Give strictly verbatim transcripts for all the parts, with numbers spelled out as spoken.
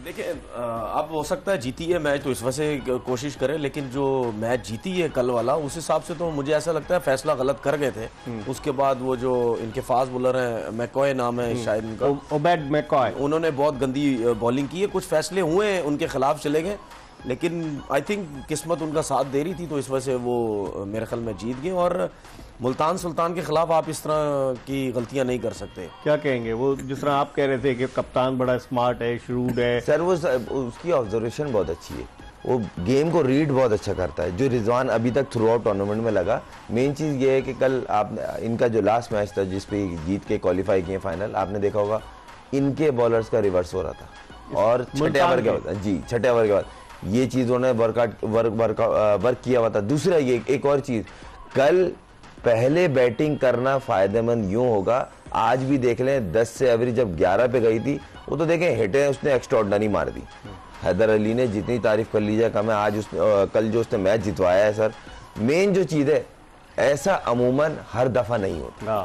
देखिए, अब हो सकता है जीती है मैच तो इस वजह से कोशिश करें, लेकिन जो मैच जीती है कल वाला, उस हिसाब से तो मुझे ऐसा लगता है फैसला गलत कर गए थे। उसके बाद वो जो इनके फास्ट बॉलर हैं, मैकॉय नाम है शायद इनका, ओबेड मैकॉय, उन्होंने बहुत गंदी बॉलिंग की है। कुछ फैसले हुए उनके खिलाफ चले गए, लेकिन आई थिंक किस्मत उनका साथ दे रही थी, तो इस वजह से वो मेरे ख्याल में जीत गए। और मुल्तान सुल्तान के खिलाफ आप इस तरह की गलतियां नहीं कर सकते। क्या कहेंगे? वो जिस तरह आप कह रहे थे कि कप्तान बड़ा स्मार्ट है, श्रूड है। सर वो उसकी ऑब्जर्वेशन बहुत अच्छी है, वो गेम को रीड बहुत अच्छा करता है, जो रिजवान अभी तक थ्रू आउट टूर्नामेंट में लगा। मेन चीज़ ये है कि कल आप इनका जो लास्ट मैच था जिसपे जीत के क्वालिफाई किए फाइनल, आपने देखा होगा इनके बॉलर्स का रिवर्स हो रहा था और छठे ओवर के बाद जी छठे ओवर के बाद ये चीज़ उन्होंने वर्कआउट वर्क वर्क वर्क किया हुआ था। दूसरा ये एक और चीज़, कल पहले बैटिंग करना फायदेमंद यूं होगा। आज भी देख लें दस से एवरेज जब ग्यारह पे गई थी, वो तो देखें हिटें उसने एक्स्ट्राऑर्डिनरी मार दी। हैदर अली ने जितनी तारीफ कर लीजिए कम है। आज उस कल जो उसने मैच जितवाया है सर, मेन जो चीज़ है ऐसा अमूमन हर दफ़ा नहीं होता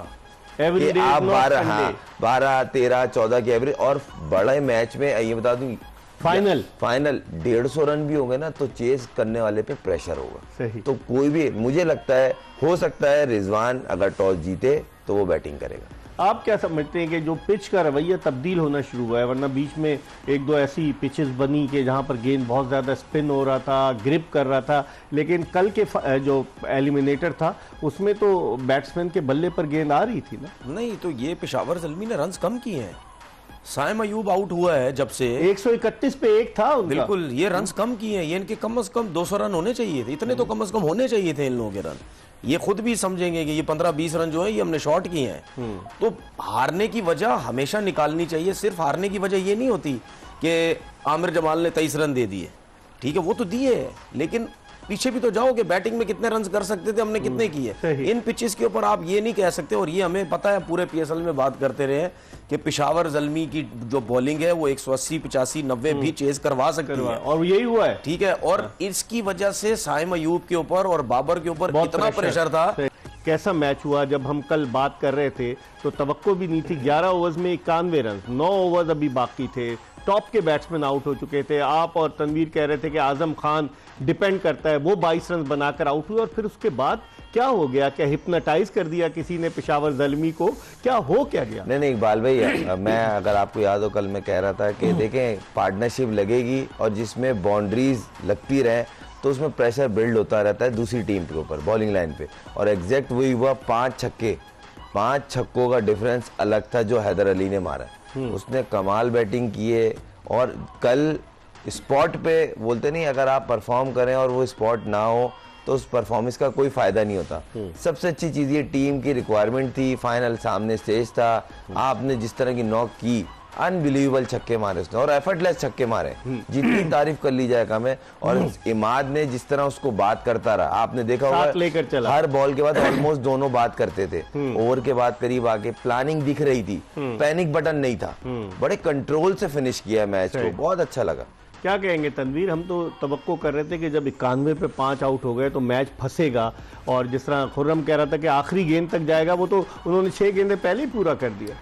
कि आप बारह हाँ बारह तेरह चौदह की एवरेज, और बड़े मैच में ये बता दूं फाइनल फाइनल डेढ़ सौ रन भी होंगे ना तो चेस करने वाले पे प्रेशर होगा। सही। तो कोई भी, मुझे लगता है हो सकता है रिजवान अगर टॉस जीते तो वो बैटिंग करेगा। आप क्या समझते हैं कि जो पिच का रवैया तब्दील होना शुरू हुआ है? वरना बीच में एक दो ऐसी पिचेस बनी कि जहां पर गेंद बहुत ज़्यादा स्पिन हो रहा था, ग्रिप कर रहा था, लेकिन कल के जो एलिमिनेटर था उसमें तो बैट्समैन के बल्ले पर गेंद आ रही थी ना। नहीं तो ये पेशावर ज़ल्मी ने रन्स कम किए हैं। साइम अयूब आउट हुआ है जब से, एक सौ इकतीस पे एक था उनका। बिल्कुल, ये रन्स कम किए हैं। ये इनके कम से कम दो सौ रन होने चाहिए थे, इतने तो कम से कम होने चाहिए थे इन लोगों के रन। ये खुद भी समझेंगे कि ये पंद्रह बीस रन जो है ये हमने शॉर्ट किए हैं। तो हारने की वजह हमेशा निकालनी चाहिए। सिर्फ हारने की वजह ये नहीं होती कि आमिर जमाल ने तेईस रन दे दिए, ठीक है वो तो दिए, लेकिन पीछे भी तो जाओ कि बैटिंग में कितने रन कर सकते थे, हमने कितने किए। इन पिचेस के ऊपर आप ये नहीं कह सकते। और ये हमें पता है, पूरे पीएसएल में बात करते रहे कि पेशावर ज़ल्मी की जो बॉलिंग है वो एक सौ अस्सी पचासी नब्बे भी चेज करवा सकती है, और यही हुआ है, ठीक है। और इसकी वजह से साइम अयूब के ऊपर और बाबर के ऊपर कितना प्रेशर था। कैसा मैच हुआ? जब हम कल बात कर रहे थे तो तवक्को भी नहीं थी। ग्यारह ओवर्स में इक्यानवे रन, नौ ओवर्स अभी बाकी थे, टॉप के बैट्समैन आउट हो चुके थे। आप और तनवीर कह रहे थे कि आजम खान डिपेंड करता है, वो बाईस रन बनाकर आउट हुए। और फिर उसके बाद क्या हो गया? क्या हिप्नोटाइज कर दिया किसी ने पेशावर ज़ल्मी को? क्या हो क्या गया? नहीं नहीं इकबाल भाई, मैं अगर आपको याद हो कल मैं कह रहा था कि देखें पार्टनरशिप लगेगी और जिसमें बाउंड्रीज लगती रहे तो उसमें प्रेशर बिल्ड होता रहता है दूसरी टीम के ऊपर बॉलिंग लाइन पे। और एग्जैक्ट वही हुआ, पांच छक्के पांच छक्कों का डिफरेंस अलग था जो हैदर अली ने मारा। उसने कमाल बैटिंग की है। और कल स्पॉट पे बोलते नहीं, अगर आप परफॉर्म करें और वो स्पॉट ना हो तो उस परफॉर्मेंस का कोई फायदा नहीं होता। सबसे अच्छी चीज ये टीम की रिक्वायरमेंट थी, फाइनल सामने स्टेज था, आपने जिस तरह की नॉक की, अनबिलीवेबल छक्के मारे उसने और एफर्टलेस छक्के मारे, जितनी तारीफ कर ली जाए कम है। और इमाद ने जिस तरह उसको बात करता रहा, आपने देखा होगा लेकर चला, हर बॉल के बाद ऑलमोस्ट दोनों बात करते थे। ओवर के बाद करीब आके प्लानिंग दिख रही थी, पैनिक बटन नहीं था, बड़े कंट्रोल से फिनिश किया मैच को, बहुत अच्छा लगा। क्या कहेंगे तनवीर? हम तो तवक्को कर रहे थे कि जब इक्यानवे पे पांच आउट हो गए तो मैच फंसेगा, और जिस तरह खुर्रम कह रहा था कि आखिरी गेंद तक जाएगा, वो तो उन्होंने छह गेंदें पहले ही पूरा कर दिया।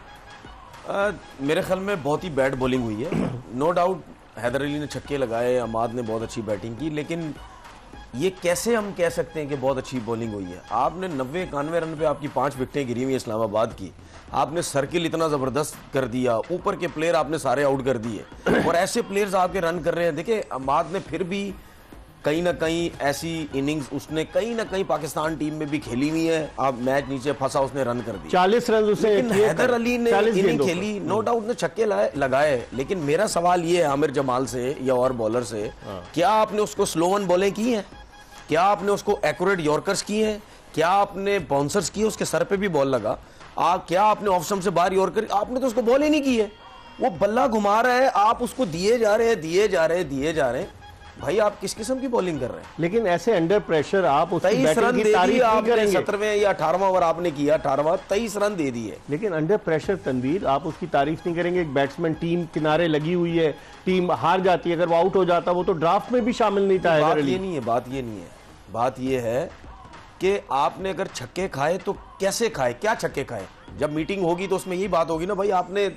आ, मेरे ख्याल में बहुत ही बैड बॉलिंग हुई है, नो डाउट। हैदर अली ने छक्के लगाए, अमाद ने बहुत अच्छी बैटिंग की, लेकिन ये कैसे हम कह सकते हैं कि बहुत अच्छी बॉलिंग हुई है? आपने नब्बे इक्यानवे रन पे आपकी पांच विकेटें गिरी हुई इस्लामाबाद की, आपने सर्किल इतना जबरदस्त कर दिया, ऊपर के प्लेयर आपने सारे आउट कर दिए और ऐसे प्लेयर्स आपके रन कर रहे हैं। देखिए अमाद ने फिर भी कहीं ना कहीं ऐसी इनिंग्स उसने कहीं ना कहीं पाकिस्तान टीम में भी खेली हुई है। आप मैच नीचे फंसा, उसने रन कर दिया चालीस रन उसे। हैदर अली ने इनिंग खेली, नो डाउट ने छक्के लगाए, लेकिन मेरा सवाल ये है आमिर जमाल से या और बॉलर से, क्या आपने उसको स्लो वन बॉलें की हैं? क्या आपने उसको एक्यूरेट यॉर्कर्स किए हैं? क्या आपने बाउंसर्स किए? उसके सर पे भी बॉल लगा। आ, क्या आपने ऑफ स्टंप से बाहर यॉर्कर? आपने तो उसको बॉल ही नहीं की है, वो बल्ला घुमा रहा है, आप उसको दिए जा रहे हैं दिए जा रहे हैं दिए जा रहे हैं। भाई आप किस किस्म की बॉलिंग कर रहे हैं? लेकिन ऐसे अंडर प्रेशर आप उसकी बैटिंग की तारीफ नहीं करेंगे। सत्रहवें या अठारहवां ओवर आपने किया, अठारहवां तेईस रन दे दिए, लेकिन अंडर प्रेशर तनवीर आप उसकी तारीफ नहीं करेंगे। एक बैट्समैन टीम किनारे लगी हुई है, टीम हार जाती है, अगर वो आउट हो जाता वो तो ड्राफ्ट में भी शामिल नहीं था। बात ये नहीं है, बात ये नहीं है, बात ये है कि आपने अगर छक्के खाए तो कैसे खाए, क्या छक्के खाए? जब मीटिंग होगी तो उसमें यही बात होगी ना, भाई आपने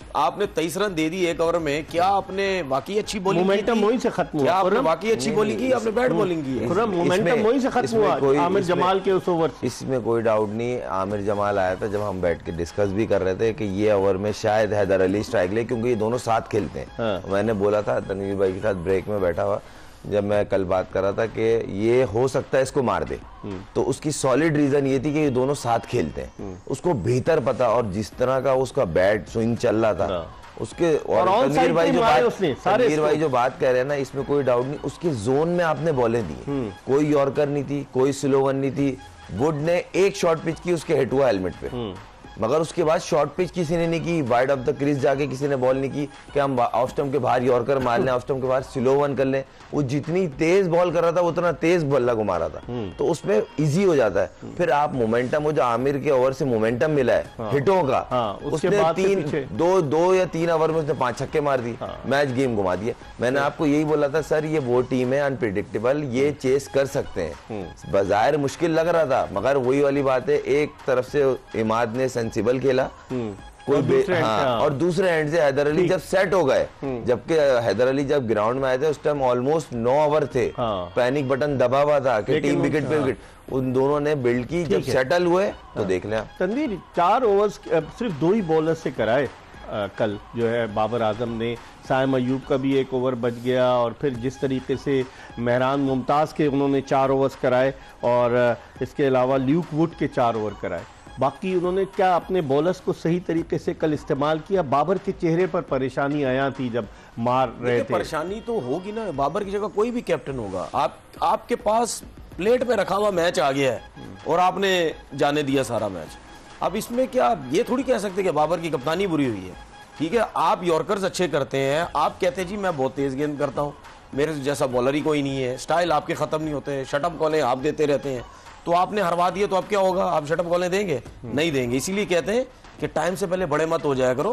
आपने तेईस रन दे दी एक ओवर में, क्या आपने वाकई अच्छी बॉलिंग की मोमेंटम थी? वहीं से खत्म हुआ। क्या आपने खुर्रम, वाकई अच्छी बॉलिंग की, आपने बैड बॉलिंग की है? खुर्रम, मोमेंटम इसमें- वहीं से खत्म इसमें हुआ कोई- आमिर इसमें- जमाल के उस ओवर से। इसमें कोई डाउट नहीं। आमिर जमाल आया था जब हम बैठ के डिस्कस भी कर रहे थे कि ये ओवर में शायद हैदर अली स्ट्राइक ले, क्योंकि ये दोनों साथ खेलते हैं। हाँ। मैंने बोला था तनवीर भाई के साथ ब्रेक में बैठा हुआ जब मैं कल बात कर रहा था कि ये हो सकता है इसको मार दे, तो उसकी सॉलिड रीजन ये थी कि ये दोनों साथ खेलते हैं। उसको बेहतर पता, और जिस तरह का उसका बैट स्विंग चल रहा था उसके, और और तनवीर भाई जो बात उसने, सारे तनवीर भाई जो बात कह रहे हैं ना, इसमें कोई डाउट नहीं, उसके जोन में आपने बॉलें दी, कोई यॉर्कर नहीं थी, कोई स्लो वन नहीं थी। वुड ने एक शॉर्ट पिच की, उसके हिट हुआ हेलमेट पे, मगर उसके बाद शॉर्ट पिच किसी ने नहीं की, वाइड ऑफ द क्रीज जाके किसी ने बॉल नहीं की कि हम ऑफ स्टंप के बाहर यॉर्कर मार लें, ऑफ स्टंप के बाहर स्लो वन कर लें। वो जितनी तेज बॉल कर रहा था उतना तेज बल्ला घुमा रहा था, तो उसमें इजी हो जाता है। फिर आप मोमेंटम, वो जो आमिर के ओवर से मोमेंटम मिला है हाँ। हिटों का, हाँ, उसके उसने बाद से तीन पीछे। दो दो या तीन ओवर में उसने पांच छक्के मार दी, मैच गेम घुमा दिया। मैंने आपको यही बोला था सर, ये वो टीम है अनप्रिडिक्टेबल, ये चेस कर सकते हैं। बाजार मुश्किल लग रहा था, मगर वही वाली बात है, एक तरफ से इमाद ने सेंसिबल खेला, कोई और बे- दूसरे एंड से, हाँ, हाँ। और दूसरे एंड से हैदर अली जब सेट हो गए, जबकि हैदर अली जब ग्राउंड में आए थे उस time almost now over the, हाँ। पैनिक बटन दबा हुआ था कि लेकिन टीम उन- विकेट पे हाँ। विकेट, उन दोनों ने बिल्ड की। जब है। सेटल हुए तो देख लिया। तनवीर, चार ओवर्स सिर्फ दो ही बॉलर से कराए अ, कल जो है बाबर आजम ने। साइम अयूब का भी एक ओवर बच गया, और फिर जिस तरीके से मेहरान मुमताज़ के उन्होंने चार ओवर्स कराए, और अ, इसके अलावा ल्यूक वुड के चार ओवर कराए। बाकी उन्होंने क्या अपने बॉलर्स को सही तरीके से कल इस्तेमाल किया? बाबर के चेहरे पर परेशानी आया थी जब मार रहे देखिए, थे। परेशानी तो होगी ना, बाबर की जगह कोई भी कैप्टन होगा। आप आपके पास प्लेट पे रखा हुआ मैच आ गया है और आपने जाने दिया सारा मैच। अब इसमें क्या ये थोड़ी कह सकते कि बाबर की कप्तानी बुरी हुई है। ठीक है, आप यॉर्कर्स अच्छे करते हैं, आप कहते हैं जी मैं बहुत तेज गेंद करता हूँ, मेरे जैसा बॉलर ही कोई नहीं है, स्टाइल आपके खत्म नहीं होते, शटअप कॉलें आप देते रहते हैं, तो आपने हरवा दिए तो अब क्या होगा? आप शटअप कॉलें देंगे? नहीं देंगे। इसीलिए कहते हैं कि टाइम से पहले बड़े मत हो जाया करो।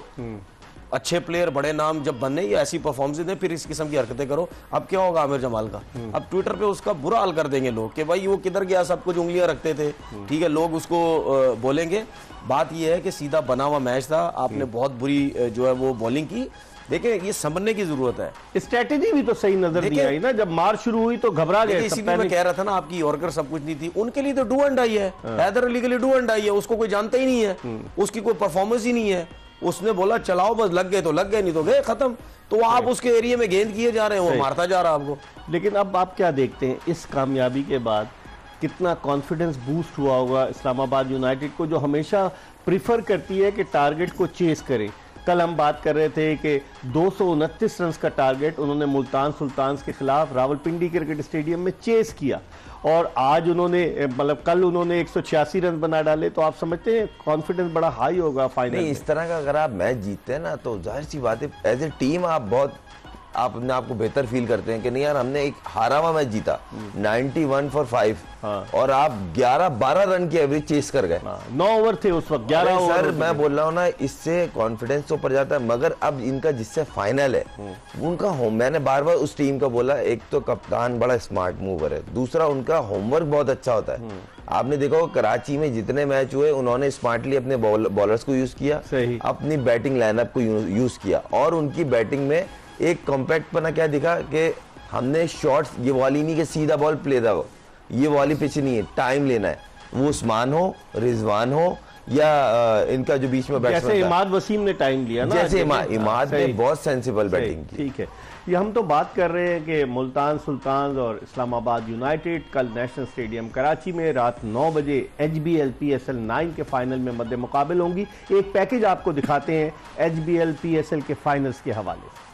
अच्छे प्लेयर, बड़े नाम जब बनने या ऐसी परफॉर्मेंस दें, फिर इस किस्म की हरकतें करो। अब क्या होगा आमिर जमाल का? अब ट्विटर पे उसका बुरा हाल कर देंगे लोग कि भाई वो किधर गया, सब कुछ उंगलियां रखते थे। ठीक है, लोग उसको अ, बोलेंगे। बात यह है कि सीधा बना हुआ मैच था, आपने बहुत बुरी अ, जो है वो बॉलिंग की। देखिए, ये समझने की जरूरत है। स्ट्रेटेजी भी तो सही नजर नहीं देखिए- आई ना, जब मार शुरू हुई तो घबरा गए। देखिए, सब इसीलिए मैं पैनिक- कह रहा था ना, आपकी यॉर्कर सब कुछ नहीं थी, उनके लिए तो डू एंड डाई है। हैदर अली के लिए डू एंड डाई है, उसको कोई जानता ही नहीं है, उसकी कोई परफॉर्मेंस ही नहीं है। उसने बोला चलाओ, बस लग गए तो लग गए, नहीं तो गए, खत्म। तो आप उसके एरिया में गेंद किए जा रहे हैं, वो मारता जा रहा है आपको। लेकिन अब आप क्या देखते हैं इस कामयाबी के बाद कितना कॉन्फिडेंस बूस्ट हुआ होगा इस्लामाबाद यूनाइटेड को, जो हमेशा प्रिफर करती है कि टारगेट को चेस करे। कल हम बात कर रहे थे कि दो सौ उनतीस रन का टारगेट उन्होंने मुल्तान सुल्तान्स के खिलाफ रावलपिंडी क्रिकेट स्टेडियम में चेस किया, और आज उन्होंने मतलब कल उन्होंने एक सौ छियासी रन बना डाले। तो आप समझते हैं कॉन्फिडेंस बड़ा हाई होगा फाइनल नहीं, में? इस तरह का अगर आप मैच जीतते हैं ना, तो जाहिर सी बात है एज ए टीम आप बहुत आप अपने आप को बेहतर फील करते हैं कि नहीं यार, हमने एक हारा हुआ मैच जीता इक्यानवे फॉर फाइव, हाँ। और आप ग्यारह बारह रन की एवरेज चेस कर गए। हाँ, नौ ओवर थे उस वक्त, ग्यारह अरे ओवर सर, होते मैं थे। बोल रहा हूँ ना, इससे कॉन्फिडेंस तो ऊपर जाता है। मगर अब इनका जिससे फाइनल है, उनका होम, मैंने बार बार उस टीम का बोला, एक तो कप्तान बड़ा स्मार्ट मूवर है, दूसरा उनका होमवर्क बहुत अच्छा होता है। आपने देखा हो कराची में जितने मैच हुए, उन्होंने स्मार्टली अपने बॉलर्स को यूज किया, सही। अपनी बैटिंग लाइनअप को यूज किया, और उनकी बैटिंग में एक कॉम्पैक्ट पना क्या दिखा कि हमने शॉट्स, ये वाली नहीं कि सीधा बॉल प्ले दा, ये वाली पिच नहीं है, टाइम लेना है। वो उस्मान हो, रिजवान हो, या आ, इनका जो बीच में जैसे बैट्समैन था, इमाद वसीम ने टाइम लिया ना, जैसे इमा, हाँ, इमाद ने सही। बहुत सेंसिबल सही, बैटिंग की। ठीक है। ये हम तो बात कर रहे हैं कि मुल्तान सुल्तान्स और इस्लामाबाद यूनाइटेड कल नेशनल स्टेडियम कराची में रात नौ बजे H B L P S L nine के फाइनल में मद्दे मुकाबिल होंगी। एक पैकेज आपको दिखाते हैं H B L P S L के फाइनल्स के हवाले से।